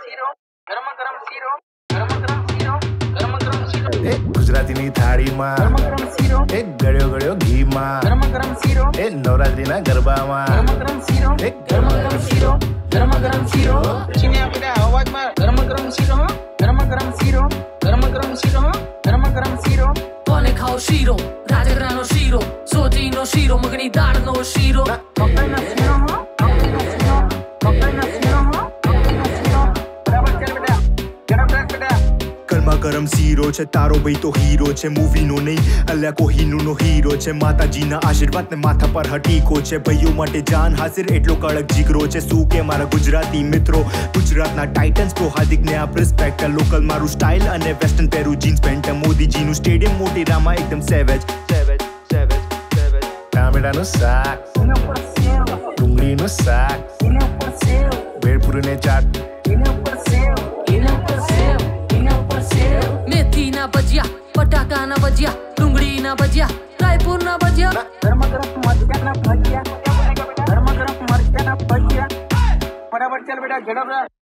Siro, Garma Garam Siro, Garma Garam Siro, Garma Garam Siro. Gujarati ની થાળી માં Garma Garam Siro, ગળ્યો ગળ્યો ઘી માં Garma Garam Siro, નવરાત્રી ના ગરબા માં Garma Garam Siro, Garma Garam Siro, Garma Garam Siro. ચીને આપડા અવાજ માં Garma Garam Siro, Garma Garam Siro, Garma Garam Siro, Garma Garam Siro. કોને ખાઓ શીરો રાજગરાનો શીરો સોજીનો શીરો મગની દાળનો શીરો મકાઈના શીરો હો મકાઈના શીરો હો બરાબર ચાલ બેટા ગરમ રાખ બેટા ગરમા ગરમ સીરો છે તારો ભાઈ તો હીરો છે મૂવીનો નહીં અલ્યા કોહિનૂરનો હીરો છે માતાજીના આશીર્વાદ ને માથા પર હટીકો છે ભાઈઓ માટે જાન હાજર એટલો કડક જીગરો છે શું કે મારા ગુજરાતી મિત્રો ગુજરાતના ટાઇટન્સ તો હાર્દિકને આપ રિસ્પેક્ટ લોકલ મારું સ્ટાઇલ અને વેસ્ટર્ન પહેરું જીન્સ પેન્ટ મોદીજીનું સ્ટેડિયમ મોટેરામાં એકદમ સેવેજ સેવેજ સેવેજ સેવેજ ટામેટાનું શાક એના ઉપર સેવ ડુંગળીનું શાક એના ઉપર સેવ ભેળપુરીને ચાટ એના ઉપર સેવ એના ઉપર સેવ એના ઉપર સેવ મેથીના ભજીયા બટાકાના ભજીયા ડુંગળીના ભજીયા રાયપુરના ભજીયા ગરમા ગરમ મરચાના ભજીયા ગરમા ગરમ મરચાના ભજીયા બરાબર ચાલ બેટા ઝડપ રાખ